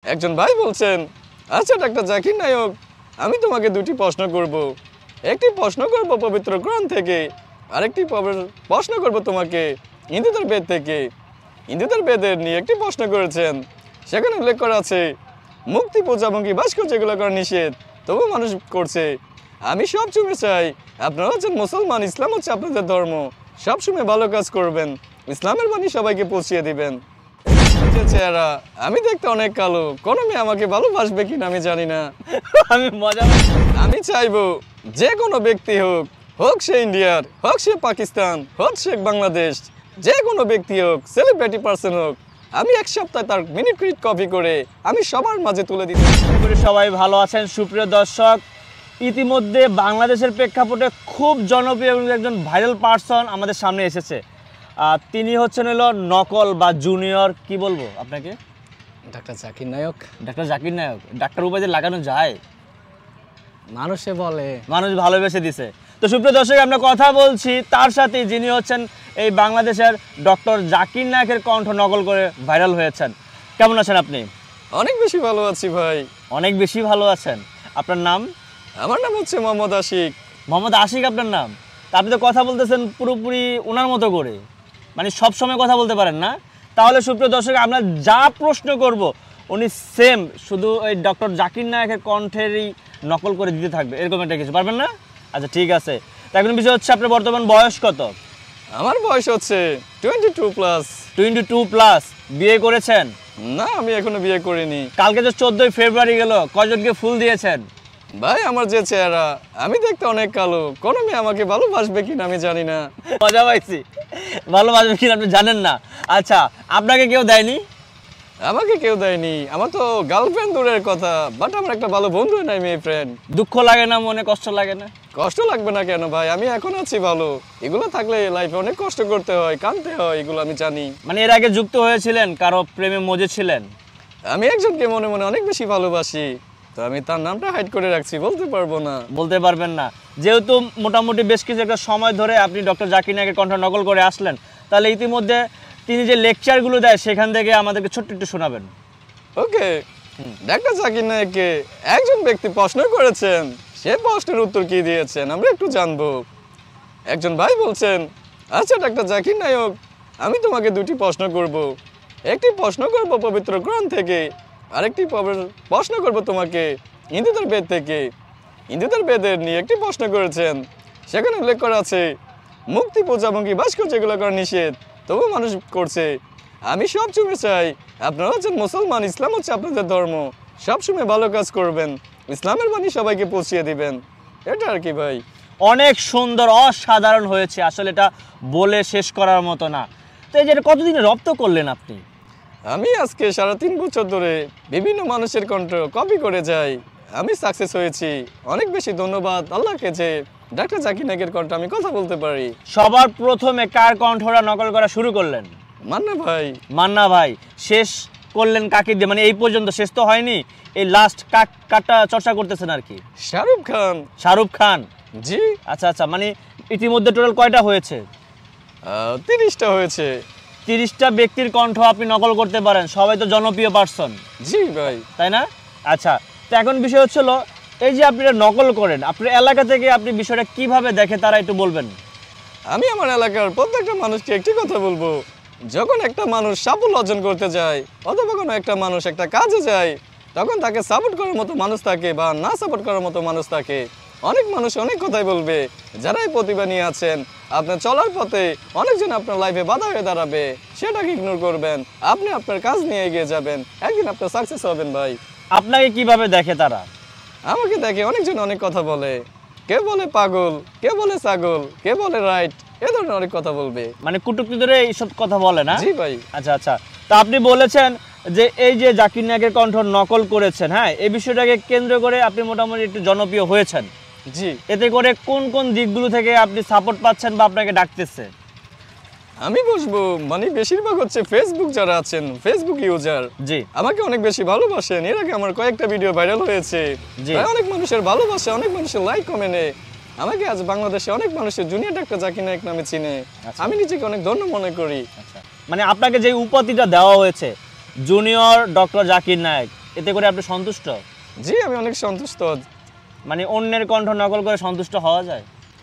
একজন ভাই বলছেন, আচ্ছা ডাক্তার জাকির নায়ক, আমি তোমাকে দুটি প্রশ্ন করব। একটি প্রশ্ন করব পবিত্র কোরআন থেকে, আরেকটি প্রশ্ন করব তোমাকে হিন্দুদের বেদ থেকে। হিন্দুদের বেদের নিয়ে একটি প্রশ্ন করেছেন, সেখানে উল্লেখ করা আছে মুক্তি পূজাভঙ্গি ভাস্কর্য যেগুলো করা নিষেধ, তবু মানুষ করছে। আমি সবসময় চাই আপনারা হচ্ছেন মুসলমান, ইসলাম হচ্ছে আপনাদের ধর্ম, সবসময় ভালো কাজ করবেন, ইসলামের বাণী সবাইকে পৌঁছিয়ে দিবেন। চেহারা আমি দেখতে অনেক কালো, কোনো মেয়ে আমাকে ভালোবাসবে কিনা আমি জানি না। আমি চাইবো যে কোনো ব্যক্তি হোক, হোক সে ইন্ডিয়ার, হোক সে পাকিস্তান, হোক সে বাংলাদেশ, যে কোনো ব্যক্তি হোক, সেলিব্রিটি পার্সন হোক, আমি এক সপ্তাহে তার মিনিট কপি করে আমি সবার মাঝে তুলে দিতে। সবাই ভালো আছেন সুপ্রিয় দর্শক। ইতিমধ্যে বাংলাদেশের প্রেক্ষাপটে খুব জনপ্রিয় একজন ভাইরাল পার্সন আমাদের সামনে এসেছে। তিনি হচ্ছেন হলো নকল বা জুনিয়র, কি বলবো আপনাকে, doctor Zakir Naik. Doctor Zakir Naik, doctor উপাধি লাগানো যায়, মানুষে বলে, মানুষ ভালোবেসে দিছে। তো সুপ্রিয় দর্শক, আমরা কথা বলছি তার সাথে, যিনি হচ্ছেন এই বাংলাদেশের ডক্টর জাকির নায়কের কণ্ঠ নকল করে ভাইরাল হয়েছেন। কেমন আছেন আপনি? অনেক বেশি ভালো আছি ভাই। অনেক বেশি ভালো আছেন। আপনার নাম? আমার নাম হচ্ছে মোহাম্মদ আশিক। মোহাম্মদ আশিক আপনার নাম? তা আপনি তো কথা বলতেছেন পুরোপুরি ওনার মতো করে, মানে সব সময় কথা বলতে পারেন না। তাহলে সুপ্রিয় দর্শক, আমরা যা প্রশ্ন করব উনি সেম শুধু ওই ডক্টর জাকির নায়কের কণ্ঠেরই নকল করে দিতে থাকবে, এরকম একটা কিছু পারবেন না? আচ্ছা ঠিক আছে। তা এখন বিষয় হচ্ছে আপনার বর্তমান বয়স কত? আমার বয়স হচ্ছে 22+। 22+। বিয়ে করেছেন? না, আমি এখনো বিয়ে করিনি। কালকে যে 14 ফেব্রুয়ারি গেল, কয়জনকে ফুল দিয়েছেন? ভাই আমার যে চেহারা আমি দেখতে অনেক কালো, কোনো মেয়ে আমাকে ভালোবাসবে কিনা আমি জানি না। মজা পাইছি। ভালোবাসবে কিনা আপনি জানেন না? আচ্ছা, আপনাকে কেউ দেয়নি? আমাকে কেউ দেয়নি। আমার তো গার্লফ্রেন্ড দূরের কথা, বাট আমার একটা ভালো বন্ধু নাই, মেয়ে ফ্রেন্ড। দুঃখ লাগে না মনে? কষ্ট লাগে না? কষ্ট লাগবে না কেন ভাই, আমি এখন আছি ভালো। এগুলো থাকলে লাইফে অনেক কষ্ট করতে হয়, কাঁদতে হয়, এগুলো আমি জানি। মানে এর আগে যুক্ত হয়েছিলেন, কারো প্রেমে মজেছিলেন? আমি একজনকে মনে মনে অনেক বেশি ভালোবাসি, তো আমি তার নামটা হাইড করে রাখছি, বলতে পারবো না। বলতে পারবেন না? যেহেতু মোটামুটি বেশ কিছু একটা সময় ধরে আপনি ডক্টর জাকির নায়কের কণ্ঠ নকল করে আসলেন, তাহলে ইতিমধ্যে তিনি যে লেকচারগুলো দেয় সেখান থেকে আমাদেরকে ছোট্ট একটু শোনাবেন। ওকে। ডাক্তার জাকির নায়ককে একজন ব্যক্তি প্রশ্ন করেছেন, সে প্রশ্নের উত্তর কি দিয়েছেন আমরা একটু জানবো। একজন ভাই বলছেন, আচ্ছা ডাক্তার জাকির নায়ক, আমি তোমাকে দুটি প্রশ্ন করব। একটি প্রশ্ন করব পবিত্র কোরআন থেকে, আরেকটি প্রশ্ন করব তোমাকে হিন্দুদের বেদ থেকে। হিন্দুদের বেদের নিয়ে একটি প্রশ্ন করেছেন, সেখানে উল্লেখ করা আছে মুক্তি পূজাভঙ্গি ভাস্কর্য যেগুলো করা নিষেধ, তবু মানুষ করছে। আমি সবসময় চাই আপনারা হচ্ছেন মুসলমান, ইসলাম হচ্ছে আপনাদের ধর্ম, সবসময় ভালো কাজ করবেন, ইসলামের বাণী সবাইকে পৌঁছিয়ে দিবেন। এটা আর কি ভাই। অনেক সুন্দর, অসাধারণ হয়েছে, আসলে এটা বলে শেষ করার মতো না। তো এই যে কতদিনে রপ্ত করলেন আপনি? আমি আজকে 3.5 বছর ধরে বিভিন্ন মানুষের কণ্ঠ কপি করে যাই, আমি সাকসেস হয়েছি। অনেক বেশি ধন্যবাদ আল্লাহকে যে ডাক্তার জাকির নায়কের কণ্ঠ আমি কথা বলতে পারি। সবার প্রথমে কার কণ্ঠটা নকল করা শুরু করলেন? মান্না ভাই। মান্না ভাই। শেষ করলেন কাকে দিয়ে? মানে এই পর্যন্ত শেষ তো হয়নি, এই লাস্ট কাটা চর্চা করতেছেন আর কি? শাহরুখ খান। শাহরুখ খান, জি। আচ্ছা আচ্ছা, মানে ইতিমধ্যে টোটাল কয়টা হয়েছে? 30টা হয়েছে। 30টা ব্যক্তির কণ্ঠ আপনি নকল করতে পারেন, সবাই তো জনপ্রিয় পার্সন। জি ভাই। তাই না? আচ্ছা, তো এখন বিষয় হচ্ছিল এই যে আপনি নকল করেন, আপনার এলাকা থেকে আপনি বিষয়টা কিভাবে দেখে তারা একটু বলবেন। আমি আমার এলাকার প্রত্যেকটা মানুষকে একটি কথা বলবো, যখন একটা মানুষ সাফল্য অর্জন করতে যায় অথবা কোনো একটা মানুষ একটা কাজে যায়, তখন তাকে সাপোর্ট করার মতো মানুষ থাকে বা না সাপোর্ট করার মতো মানুষ থাকে। অনেক মানুষ অনেক কথাই বলবে, যারাই প্রতিভা নিয়ে আছেন, আপনার চলার পথে অনেকজন আপনার লাইফে বাধা হয়ে দাঁড়াবে, সেটাকে ইগনোর করবেন, আপনি আপনার কাজ নিয়ে এগিয়ে যাবেন, একদিন আপনার সাকসেস হবেন ভাই। আপনাকে কিভাবে দেখে তারা? আমাকে দেখে অনেকজন অনেক কথা বলে, কে বলে পাগল, কে বলে ছাগল, কে বলে রাইট, এ ধরনের অনেক কথা বলবে। মানে কুটুক্তি ধরে এইসব কথা বলে না? জি ভাই। আচ্ছা আচ্ছা, তা আপনি বলেছেন যে এই যে জাকির নায়কের কণ্ঠ নকল করেছেন, হ্যাঁ, এই বিষয়টাকে কেন্দ্র করে আপনি মোটামুটি একটু জনপ্রিয় হয়েছেন। জি। এতে করে কোন কোন দিকগুলো থেকে আপনি সাপোর্ট পাচ্ছেন বা আপনাকে ডাকতেছে? আমি বলবো মানে বেশিরভাগ হচ্ছে ফেসবুক যারা আছেন, ফেসবুক ইউজার, জি, আমাকে অনেক বেশি ভালোবাসেন। এর আগে আমার কয়েকটা ভিডিও ভাইরাল হয়েছে, অনেক মানুষের ভালোবাসা, অনেক মানুষের লাইক কমেন্টে আমাকে আজ বাংলাদেশে অনেক মানুষের জুনিয়র ডাক্তার জাকির নায়ক নামে চিনে। আমি নিজেকে অনেক ধন্য মনে করি। মানে আপনাকে যে উপাধিটা দেওয়া হয়েছে জুনিয়র ডক্টর জাকির নায়ক, এতে করে আপনি সন্তুষ্ট? জি, আমি অনেক সন্তুষ্ট। মানে অন্যের কণ্ঠ নকল করে সন্তুষ্ট হওয়া যায়?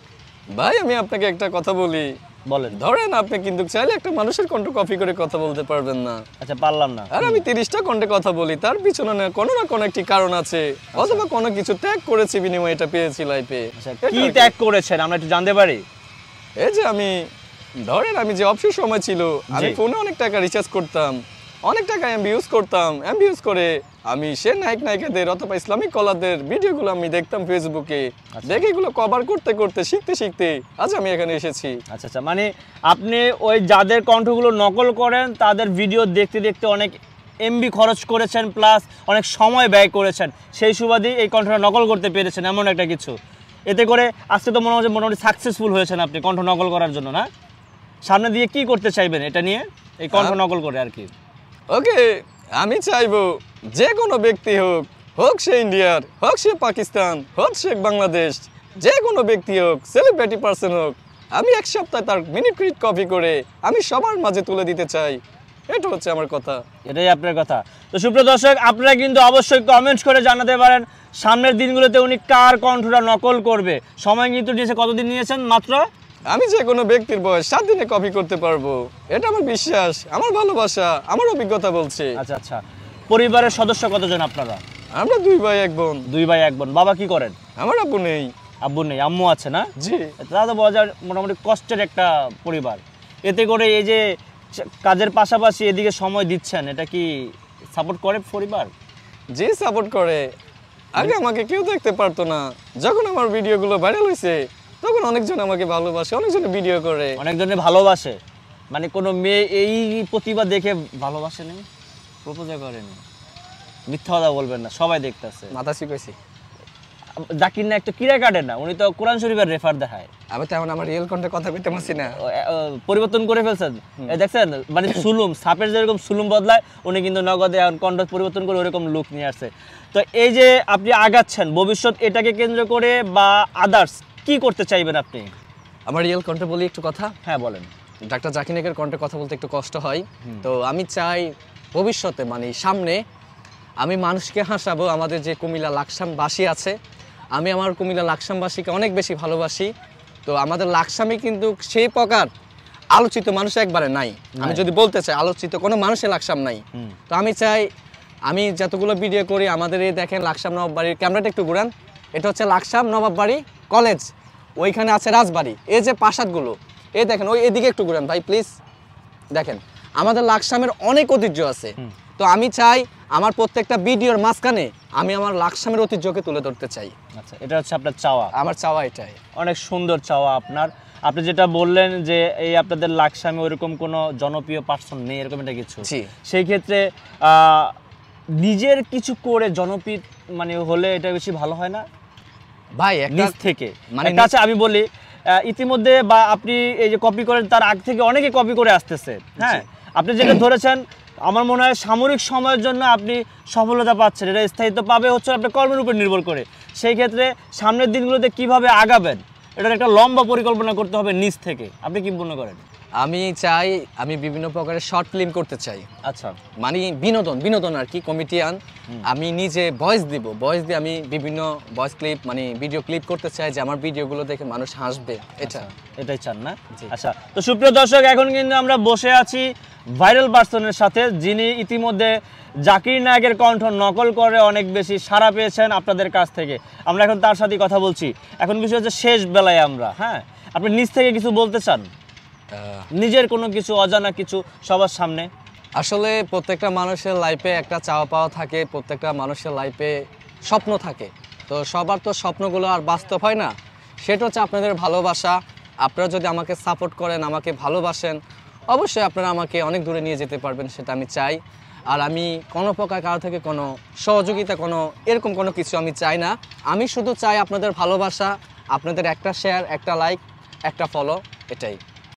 ভাই আমি আপনাকে একটা কথা বলি, বলেন। ধরেন আপনি কিন্তু চাইলে একটা মানুষের কণ্ঠ কপি করে কথা বলতে পারবেন না। আচ্ছা, পারলাম না। আর আমি 30টা কণ্ঠে কথা বলি, তার পিছনে না কোনো একটি কারণ আছে, অথবা কোনো কিছু ত্যাগ করেছি বিনিময়ে এটা পেয়েছি লাইফে। আচ্ছা, কি ত্যাগ করেছেন আমরা একটু জানতে পারি? এই যে আমি ধরেন আমি যে অবসর সময় ছিল, আমি ফোনে অনেক টাকা রিচার্জ করতাম, অনেক টাকা এমবি ইউজ করতাম। এমবি ইউজ করে আমি সে নায়ক নায়িকাদের অথবা ইসলামিক কলারদের ভিডিওগুলো আমি দেখতাম ফেসবুকে, দেখে এগুলো কভার করতে করতে শিখতে শিখতে আজ আমি এখানে এসেছি। আচ্ছা আচ্ছা, মানে আপনি ওই যাদের কণ্ঠগুলো নকল করেন তাদের ভিডিও দেখতে দেখতে অনেক এমবি খরচ করেছেন, প্লাস অনেক সময় ব্যয় করেছেন, সেই সুবাদে এই কণ্ঠটা নকল করতে পেরেছেন এমন একটা কিছু। এতে করে আজকে তো মনে হচ্ছে মোটামুটি সাকসেসফুল হয়েছেন আপনি কণ্ঠ নকল করার জন্য, না? সামনে দিয়ে কি করতে চাইবেন এটা নিয়ে, এই কণ্ঠ নকল করে আর কি? ওকে, আমি চাইবো যে কোনো ব্যক্তি হোক, হোক সে ইন্ডিয়ার, হোক সে পাকিস্তান, হোক সে বাংলাদেশ, যে কোনো ব্যক্তি হোক, সেলিব্রিটি পার্সন হোক, আমি এক সপ্তাহে তার মিনিট কপি করে আমি সবার মাঝে তুলে দিতে চাই। এটা হচ্ছে আমার কথা। এটাই আপনার কথা। তো সুপ্রিয় দর্শক, আপনারা কিন্তু অবশ্যই কমেন্টস করে জানাতে পারেন সামনের দিনগুলোতে উনি কার কণ্ঠটা নকল করবে। সময় কিন্তু নিয়েছে, কতদিন নিয়েছেন? মাত্র আমি যে কোনো ব্যক্তির বয়স 7 দিনে কপি করতে পারবো, এটা আমার বিশ্বাস, আমার ভালোবাসা, আমার অভিজ্ঞতা বলছে। আচ্ছা আচ্ছা, পরিবারের সদস্য কতজন আপনারা? আমরা 2 ভাই 1 বোন। 2 ভাই 1 বোন। বাবা কি করেন? আমার আব্বু নেই। আব্বু নেই, আম্মু আছে, না? জি। তাহলে বলা যায় মোটামুটি কষ্টের একটা পরিবার। এতে করে এই যে কাজের পাশাপাশি এদিকে সময় দিচ্ছেন, এটা কি সাপোর্ট করে পরিবার? জি, সাপোর্ট করে। আগে আমাকে কেউ দেখতে পারতো না, যখন আমার ভিডিওগুলো ভাইরাল হয়েছে তখন অনেকজন আমাকে ভালোবাসে, অনেকজন ভিডিও করে। অনেকজনে ভালোবাসে, মানে কোনো মেয়ে এই প্রতিভা দেখে ভালোবাসে নেই, প্রপোজও করেনি? মিথ্যা কথা বলবেন না, সবাই দেখতেছে। মাথা শিখেছি। জাকির না একটা কিরা কাটে না, উনি তো কোরআন শরীফের রেফার দেখায়। আমি তেমন আমার রিয়েল কন্টেন্ট কথা বলতে পারছি না, পরিবর্তন করে ফেলছেন। দেখছেন, মানে সুলুম সাপের যেরকম সুলুম বদলায়, উনি কিন্তু নগদে এখন কণ্ঠ পরিবর্তন করে ওরকম লুক নিয়ে আসছে। তো এই যে আপনি আগাচ্ছেন ভবিষ্যৎ এটাকে কেন্দ্র করে বা আদার্স কি করতে চাইবেন আপনি? আমার রিয়েল কন্টেন্ট বলি একটু কথা। হ্যাঁ বলেন। ডাক্তার জাকির নায়কের কন্টেন্ট কথা বলতে একটু কষ্ট হয়, তো আমি চাই ভবিষ্যতে মানে সামনে আমি মানুষকে হাসাবো। আমাদের যে কুমিল্লা লাকসামবাসী আছে, আমি আমার কুমিল্লা লাকসামবাসীকে অনেক বেশি ভালোবাসি। তো আমাদের লাকসামে কিন্তু সেই প্রকার আলোচিত মানুষ একবারে নাই। আমি যদি বলতে চাই আলোচিত কোনো মানুষের লাকসাম নাই। তো আমি চাই আমি যতগুলো ভিডিও করি, আমাদের এই দেখেন লাকসাম নবাববাড়ির ক্যামেরাটা একটু ঘুরান, এটা হচ্ছে লাকসাম নবাববাড়ি কলেজ, ওইখানে আছে রাজবাড়ি, এই যে প্রাসাদগুলো এই দেখেন, ওই এদিকে একটু ঘুরান ভাই প্লিজ। দেখেন আমাদের লাকসামের অনেক ঐতিহ্য আছে। তো আমি চাই আমার প্রত্যেকটা ভিডিওর মাঝখানে আমি আমার লাকসামের ঐতিহ্যকে তুলে ধরতে চাই। আচ্ছা, এটা হচ্ছে আপনার চাওয়া? আমার চাওয়া এটাই। অনেক সুন্দর চাওয়া আপনার। আপনি যেটা বললেন যে এই আপনাদের লাকসামে ওইরকম কোনো জনপ্রিয় পার্সন নেই, এরকম একটা কিছু। সেই ক্ষেত্রে নিজের কিছু করে জনপ্রিয় মানে হলে এটা বেশি ভালো হয় না ভাই? নিজ থেকে মানে আচ্ছা আমি বলি, ইতিমধ্যে বা আপনি এই যে কপি করেন তার আগ থেকে অনেকে কপি করে আসতেছে। হ্যাঁ, আপনি যেটা ধরেছেন আমার মনে হয় সাময়িক সময়ের জন্য আপনি সফলতা পাচ্ছেন, এটা স্থায়িত্ব পাবে হচ্ছে আপনার কর্মের উপর নির্ভর করে। সেই ক্ষেত্রে সামনের দিনগুলোতে কিভাবে আগাবেন এটার একটা লম্বা পরিকল্পনা করতে হবে নিজ থেকে। আপনি কি মনে করেন? আমি চাই আমি বিভিন্ন প্রকারের শর্ট ফিল্ম করতে চাই। আচ্ছা, মানে বিনোদন আর কি, কমেডিয়ান। আমি নিজে ভয়েস দিয়ে আমি বিভিন্ন ভয়েস ক্লিপ মানে ভিডিও ক্লিপ করতে চাই, যে আমার ভিডিওগুলো দেখে মানুষ হাসবে। এটাই চান না? আচ্ছা, তো সুপ্রিয় দর্শক, এখন কিন্তু আমরা বসে আছি ভাইরাল পার্সনের সাথে, যিনি ইতিমধ্যে জাকির নায়কের কণ্ঠ নকল করে অনেক বেশি সাড়া পেয়েছেন আপনাদের কাছ থেকে। আমরা এখন তার সাথে কথা বলছি। এখন বিষয় হচ্ছে শেষ বেলায় আমরা, হ্যাঁ, আপনি নিজ থেকে কিছু বলতে চান, নিজের কোনো কিছু অজানা কিছু সবার সামনে? আসলে প্রত্যেকটা মানুষের লাইফে একটা চাওয়া পাওয়া থাকে, প্রত্যেকটা মানুষের লাইফে স্বপ্ন থাকে। তো সবার তো স্বপ্নগুলো আর বাস্তব হয় না, সেটা হচ্ছে আপনাদের ভালোবাসা। আপনারা যদি আমাকে সাপোর্ট করেন, আমাকে ভালোবাসেন, অবশ্যই আপনারা আমাকে অনেক দূরে নিয়ে যেতে পারবেন, সেটা আমি চাই। আর আমি কোনো প্রকার কারো থেকে কোনো সহযোগিতা এরকম কোনো কিছু আমি চাই না। আমি শুধু চাই আপনাদের ভালোবাসা, আপনাদের একটা শেয়ার, একটা লাইক, একটা ফলো, এটাই।